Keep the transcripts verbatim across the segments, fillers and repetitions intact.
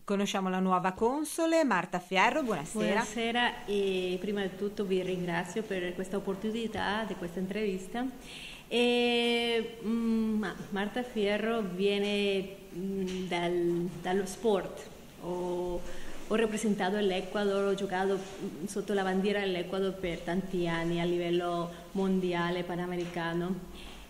Conosciamo la nuova console, Marta Fierro, buonasera. Buonasera e prima di tutto vi ringrazio per questa opportunità di questa intervista. E, mm, Marta Fierro viene mm, dal, dallo sport, ho, ho rappresentato l'Ecuador, ho giocato sotto la bandiera dell'Ecuador per tanti anni a livello mondiale, panamericano.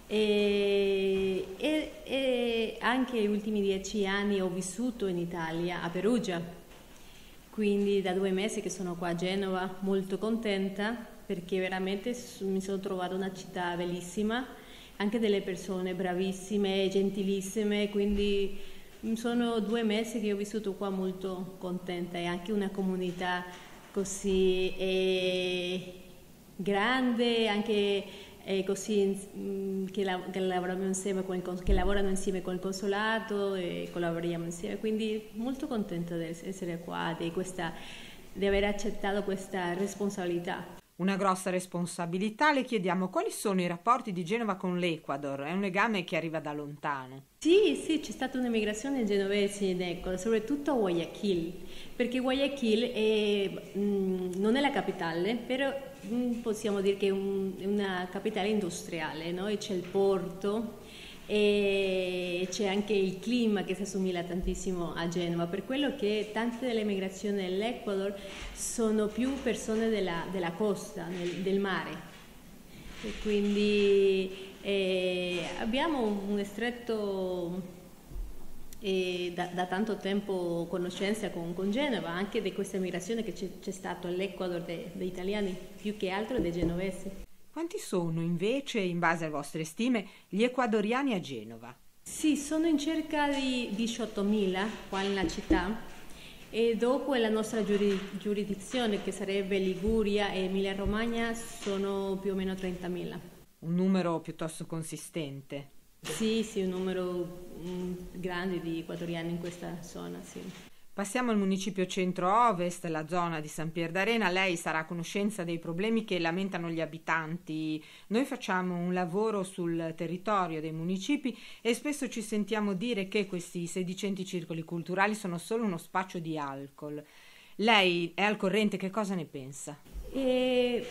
E, e, e anche negli ultimi dieci anni ho vissuto in Italia, a Perugia, quindi da due mesi che sono qua a Genova, molto contenta perché veramente mi sono trovata una città bellissima, anche delle persone bravissime, gentilissime, quindi sono due mesi che ho vissuto qua molto contenta e anche una comunità così eh, grande, anche e così mh, che, la, che, lavoriamo insieme con il, che lavorano insieme con il consolato e collaboriamo insieme, quindi molto contenta di essere qua, di, questa, di aver accettato questa responsabilità. Una grossa responsabilità. Le chiediamo quali sono i rapporti di Genova con l'Ecuador, è un legame che arriva da lontano. Sì, sì, c'è stata un'emigrazione genovese in Ecuador, soprattutto a Guayaquil, perché Guayaquil è, mh, non è la capitale, però mh, possiamo dire che è, un, è una capitale industriale, no? E c'è il porto e c'è anche il clima che si assomiglia tantissimo a Genova, per quello che tante delle migrazioni dell'Ecuador sono più persone della, della costa, del, del mare, e quindi eh, abbiamo un stretto eh, da, da tanto tempo conoscenza con, con Genova, anche di questa migrazione che c'è, c'è stato all'Ecuador degli italiani più che altro dei genovesi. Quanti sono invece, in base alle vostre stime, gli ecuadoriani a Genova? Sì, sono in cerca di diciottomila qua nella città e dopo la nostra giurisdizione, che sarebbe Liguria e Emilia-Romagna, sono più o meno trentamila. Un numero piuttosto consistente. Sì, sì, un numero mh, grande di ecuadoriani in questa zona, sì. Passiamo al municipio centro-ovest, la zona di San Pier d'Arena. Lei sarà a conoscenza dei problemi che lamentano gli abitanti. Noi facciamo un lavoro sul territorio dei municipi e spesso ci sentiamo dire che questi sedicenti circoli culturali sono solo uno spaccio di alcol. Lei è al corrente, che cosa ne pensa? E...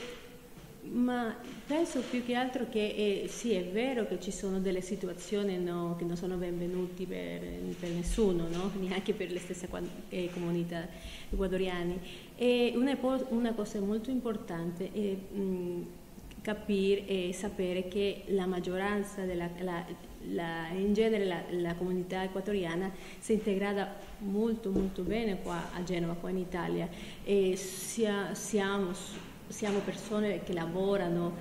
Ma penso più che altro che eh, sì, è vero che ci sono delle situazioni no, che non sono benvenuti per, per nessuno, no? Neanche per le stesse eh, comunità ecuadoriane. E una, una cosa molto importante è mh, capire e sapere che la maggioranza, della, la, la, in genere la, la comunità ecuadoriana si è integrata molto molto bene qua a Genova, qua in Italia, e sia, siamo siamo persone che lavorano,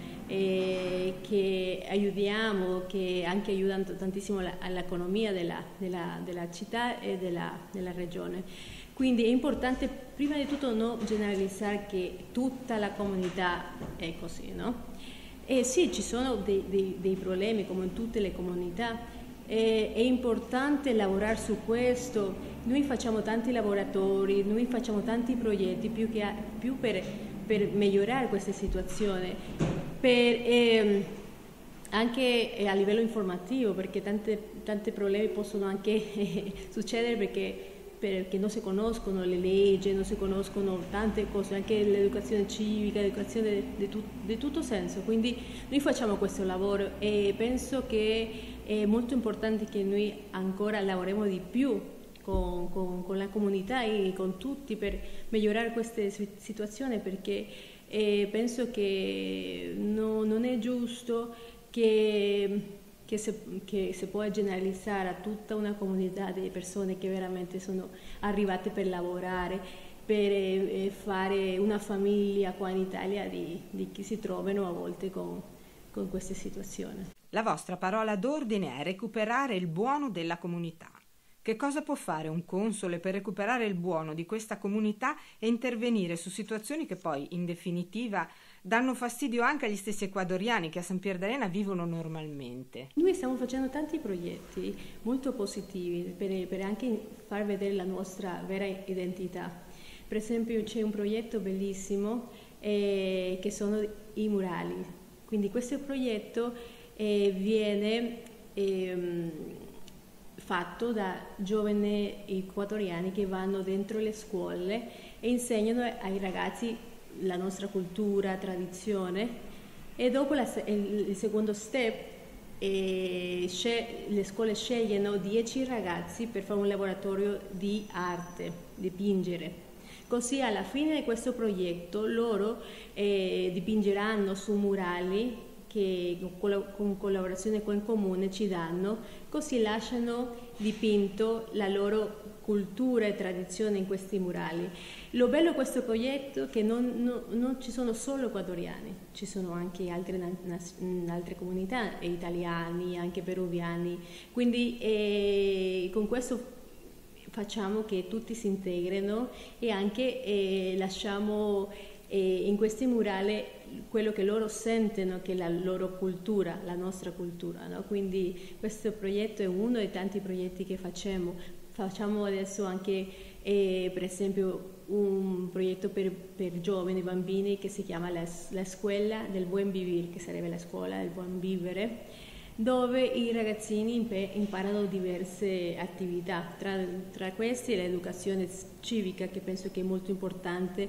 e che aiutiamo, che anche aiutano tantissimo all'economia della, della, della città e della, della regione. Quindi è importante prima di tutto non generalizzare che tutta la comunità è così, no? E sì, ci sono dei, dei, dei problemi come in tutte le comunità, e, è importante lavorare su questo. Noi facciamo tanti laboratori, noi facciamo tanti progetti più, che, più per per migliorare questa situazione, per, eh, anche a livello informativo, perché tanti problemi possono anche eh, succedere perché, perché non si conoscono le leggi, non si conoscono tante cose, anche l'educazione civica, l'educazione di, tu, di tutto senso. Quindi noi facciamo questo lavoro e penso che è molto importante che noi ancora lavoriamo di più Con, con, con la comunità e con tutti per migliorare queste situazioni, perché eh, penso che no, non è giusto che, che, se, che si può generalizzare a tutta una comunità di persone che veramente sono arrivate per lavorare, per eh, fare una famiglia qua in Italia, di, di chi si trovano a volte con, con queste situazioni. La vostra parola d'ordine è recuperare il buono della comunità. Che cosa può fare un console per recuperare il buono di questa comunità e intervenire su situazioni che poi, in definitiva, danno fastidio anche agli stessi ecuadoriani che a San Pier d'Arena vivono normalmente? Noi stiamo facendo tanti progetti molto positivi per, per anche far vedere la nostra vera identità. Per esempio c'è un progetto bellissimo eh, che sono i murali. Quindi questo progetto eh, viene... Eh, fatto da giovani equatoriani che vanno dentro le scuole e insegnano ai ragazzi la nostra cultura, tradizione, e dopo la, il, il secondo step e le scuole scegliono dieci ragazzi per fare un laboratorio di arte, dipingere. Così alla fine di questo progetto loro eh, dipingeranno su murali che con collaborazione con il comune ci danno, così lasciano dipinto la loro cultura e tradizione in questi murali. Lo bello di questo progetto è che non, non, non ci sono solo equatoriani, ci sono anche altre, altre comunità, italiani, anche peruviani, quindi eh, con questo facciamo che tutti si integrino e anche eh, lasciamo eh, in questi murali quello che loro sentono che è la loro cultura, la nostra cultura, no? Quindi questo progetto è uno dei tanti progetti che facciamo. Facciamo adesso anche eh, per esempio un progetto per, per giovani bambini che si chiama la, la Scuola del Buen Vivir, che sarebbe la scuola del buon vivere, dove i ragazzini imparano diverse attività, tra, tra queste l'educazione civica, che penso che è molto importante,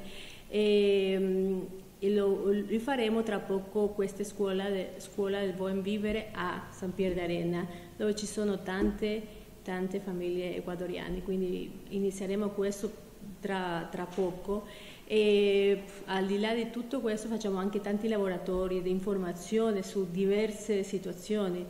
e, e lo, lo faremo tra poco questa scuola, de, scuola del buon vivere a San Pier d'Arena, dove ci sono tante tante famiglie ecuadoriane, quindi inizieremo questo tra, tra poco. E al di là di tutto questo facciamo anche tanti laboratori di informazione su diverse situazioni.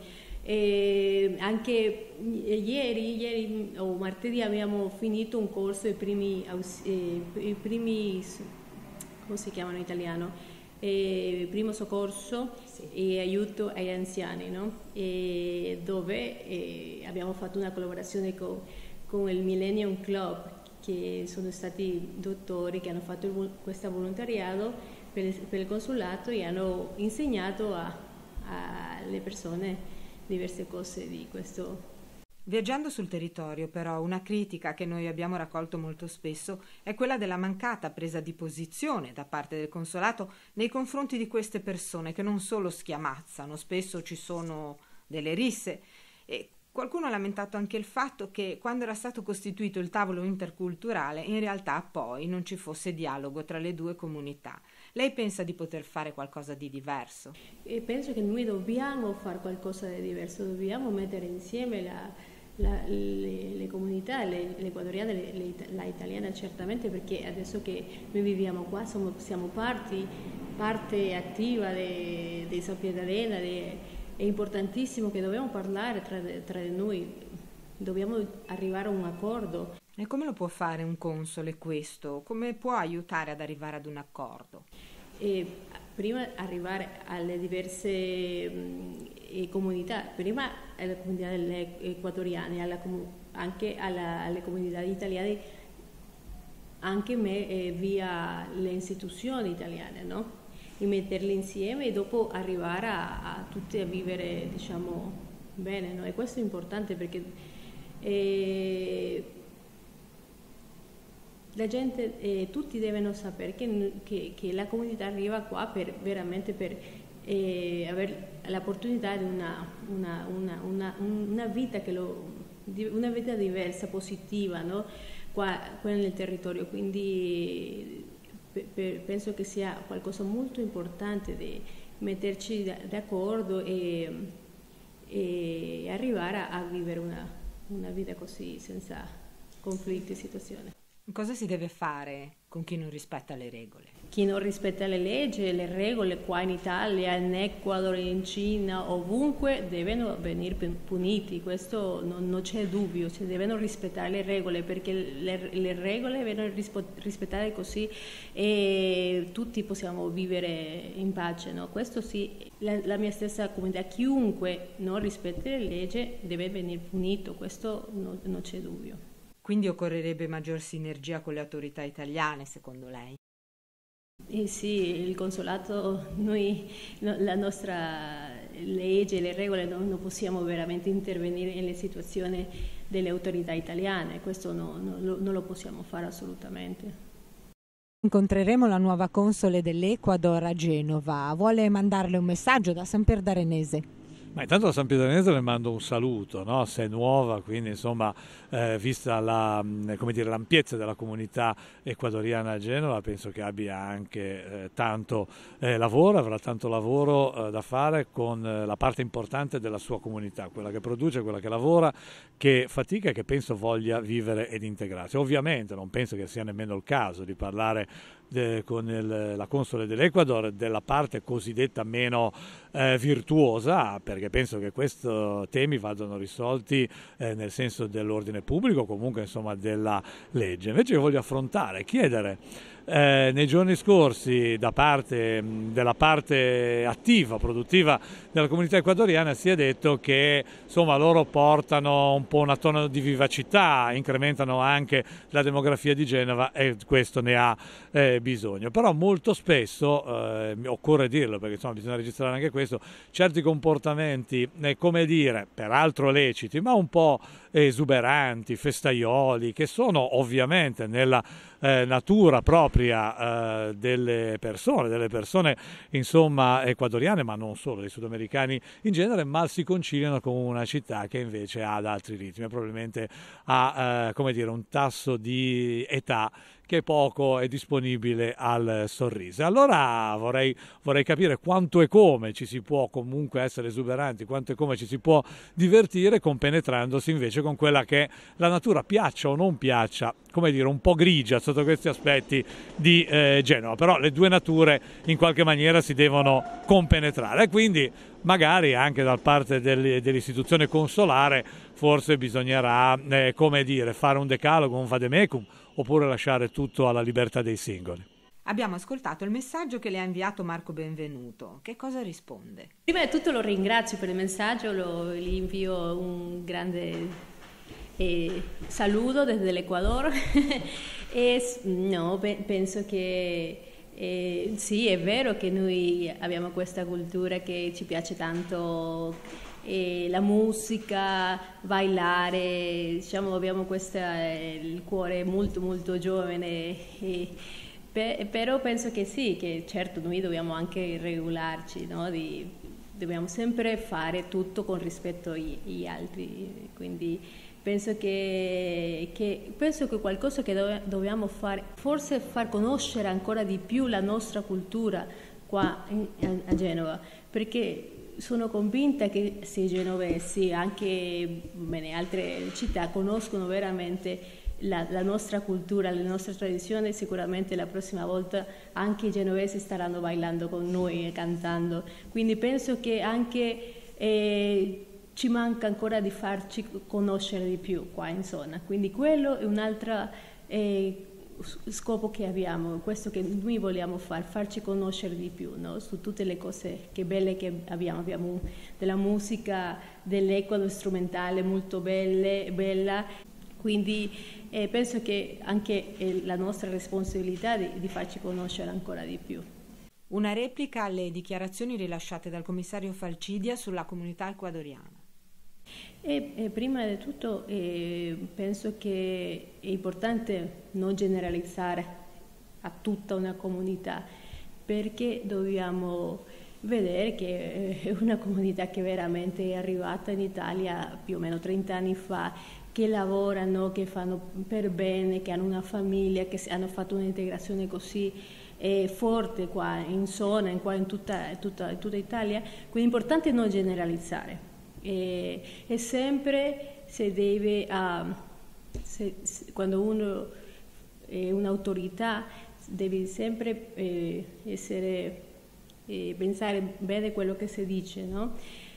E anche ieri, ieri o martedì abbiamo finito un corso i primi, eh, i primi come si chiamano in italiano? Eh, primo soccorso sì. E aiuto agli anziani, no? E dove eh, abbiamo fatto una collaborazione con, con il Millennium Club, che sono stati dottori che hanno fatto il, questo volontariato per il, per il consolato e hanno insegnato alle persone diverse cose di questo. Viaggiando sul territorio, però, una critica che noi abbiamo raccolto molto spesso è quella della mancata presa di posizione da parte del consolato nei confronti di queste persone che non solo schiamazzano, spesso ci sono delle risse, e qualcuno ha lamentato anche il fatto che quando era stato costituito il tavolo interculturale in realtà poi non ci fosse dialogo tra le due comunità. Lei pensa di poter fare qualcosa di diverso? E penso che noi dobbiamo fare qualcosa di diverso, dobbiamo mettere insieme la La, le, le comunità, le, le ecuatoriane, le, le, la italiana certamente, perché adesso che noi viviamo qua siamo, siamo parti, parte attiva di San Pier d'Arena, de, è importantissimo che dobbiamo parlare tra, tra noi, dobbiamo arrivare a un accordo. E come lo può fare un console questo? Come può aiutare ad arrivare ad un accordo? E prima arrivare alle diverse mh, comunità, prima alle comunità equatoriane, alla, anche alla, alle comunità italiane, anche me, eh, via le istituzioni italiane, no? E metterle insieme e dopo arrivare a, a tutti a vivere, diciamo, bene, no? E questo è importante perché eh, la gente, eh, tutti devono sapere che, che, che la comunità arriva qua per veramente per eh, avere l'opportunità di una, una, una, una, una, vita che lo, una vita diversa, positiva, no? qua, qua nel territorio. Quindi per, per, penso che sia qualcosa molto importante di metterci d'accordo e, e arrivare a, a vivere una, una vita così senza conflitti e situazioni. Cosa si deve fare con chi non rispetta le regole? Chi non rispetta le leggi, le regole qua in Italia, in Ecuador, in Cina, ovunque devono venire puniti, questo non, non c'è dubbio, cioè devono rispettare le regole perché le, le regole vengono rispettate così e tutti possiamo vivere in pace, no? Questo sì, la, la mia stessa comunità, chiunque non rispetta le leggi deve venire punito, questo no, non c'è dubbio. Quindi occorrerebbe maggior sinergia con le autorità italiane, secondo lei? Eh sì, il consolato, noi, la nostra legge, le regole, non, non possiamo veramente intervenire nelle situazioni delle autorità italiane, questo no, no, non lo possiamo fare assolutamente. Incontreremo la nuova console dell'Ecuador a Genova. Vuole mandarle un messaggio da San Pier d'Arenese? Ma intanto a San Pietro le mando un saluto, no? Se è nuova, quindi insomma, eh, vista la, come dire, l'ampiezza della comunità ecuadoriana a Genova, penso che abbia anche eh, tanto eh, lavoro, avrà tanto lavoro eh, da fare con eh, la parte importante della sua comunità, quella che produce, quella che lavora, che fatica e che penso voglia vivere ed integrarsi. Ovviamente non penso che sia nemmeno il caso di parlare De, con il, la console dell'Ecuador della parte cosiddetta meno eh, virtuosa, perché penso che questi temi vadano risolti eh, nel senso dell'ordine pubblico, comunque insomma della legge. Invece io voglio affrontare, chiedere eh, nei giorni scorsi da parte della parte attiva, produttiva della comunità ecuadoriana si è detto che insomma loro portano un po' una tono di vivacità, incrementano anche la demografia di Genova e questo ne ha eh, bisogno, però molto spesso, eh, occorre dirlo perché insomma bisogna registrare anche questo, certi comportamenti, eh, come dire, peraltro leciti, ma un po' esuberanti, festaioli, che sono ovviamente nella eh, natura propria eh, delle persone, delle persone insomma ecuadoriane, ma non solo, dei sudamericani in genere, mal si conciliano con una città che invece ha ad altri ritmi, probabilmente ha eh, come dire, un tasso di età che poco è disponibile al sorriso. Allora vorrei, vorrei capire quanto e come ci si può comunque essere esuberanti, quanto e come ci si può divertire compenetrandosi invece con quella che la natura, piaccia o non piaccia, come dire, un po' grigia sotto questi aspetti di eh, Genova, però le due nature in qualche maniera si devono compenetrare e quindi magari anche da parte dell'istituzione consolare forse bisognerà, eh, come dire, fare un decalogo, un vademecum, oppure lasciare tutto alla libertà dei singoli. Abbiamo ascoltato il messaggio che le ha inviato Marco Benvenuto. Che cosa risponde? Prima di tutto lo ringrazio per il messaggio, lo, gli invio un grande eh, saluto desde l'Ecuador. e, no, pe- penso che eh, sì, è vero che noi abbiamo questa cultura che ci piace tanto. E la musica, bailare, diciamo abbiamo questa, eh, il cuore molto molto giovane, e, pe, però penso che sì, che certo noi dobbiamo anche regolarci, no? Di, dobbiamo sempre fare tutto con rispetto agli, agli altri, quindi penso che, che, penso che qualcosa che dove, dobbiamo fare, forse far conoscere ancora di più la nostra cultura qua in, a, a Genova, perché sono convinta che se i genovesi, anche bene, altre città, conoscono veramente la, la nostra cultura, le nostre tradizioni, sicuramente la prossima volta anche i genovesi staranno bailando con noi e cantando. Quindi penso che anche eh, ci manca ancora di farci conoscere di più qua in zona. Quindi quello è un'altra eh, scopo che abbiamo, questo che noi vogliamo fare, farci conoscere di più, no? Su tutte le cose che belle che abbiamo, abbiamo della musica dell'Ecuador strumentale molto belle, bella, quindi eh, penso che anche è la nostra responsabilità di, di farci conoscere ancora di più. Una replica alle dichiarazioni rilasciate dal commissario Falcidia sulla comunità ecuadoriana. E, e prima di tutto eh, penso che è importante non generalizzare a tutta una comunità, perché dobbiamo vedere che è una comunità che veramente è arrivata in Italia più o meno trenta anni fa, che lavorano, che fanno per bene, che hanno una famiglia, che hanno fatto un'integrazione così eh, forte qua in zona, in, qua in tutta, tutta, tutta Italia, quindi è importante non generalizzare. E, e sempre se deve, uh, se, se, quando uno è un'autorità, deve sempre eh, essere, eh, pensare bene quello che si dice, no?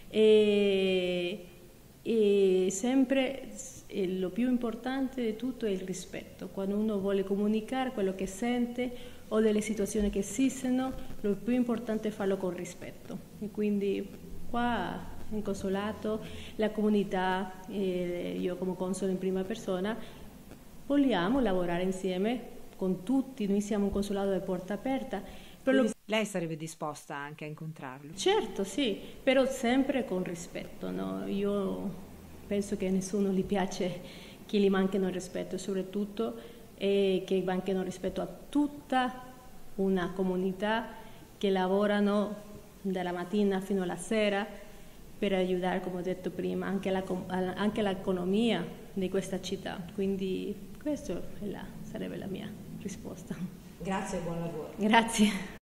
E, e sempre eh, lo più importante di tutto è il rispetto. Quando uno vuole comunicare quello che sente o delle situazioni che esistono, lo più importante è farlo con rispetto. E quindi qua in consolato, la comunità, eh, io come console in prima persona, vogliamo lavorare insieme con tutti, noi siamo un consolato di porta aperta. Lo... Lei sarebbe disposta anche a incontrarlo? Certo, sì, però sempre con rispetto, no? Io penso che a nessuno gli piace che gli manchino il rispetto, soprattutto e che manchino rispetto a tutta una comunità che lavorano dalla mattina fino alla sera per aiutare, come ho detto prima, anche, la, anche l'economia di questa città. Quindi questa sarebbe la mia risposta. Grazie e buon lavoro. Grazie.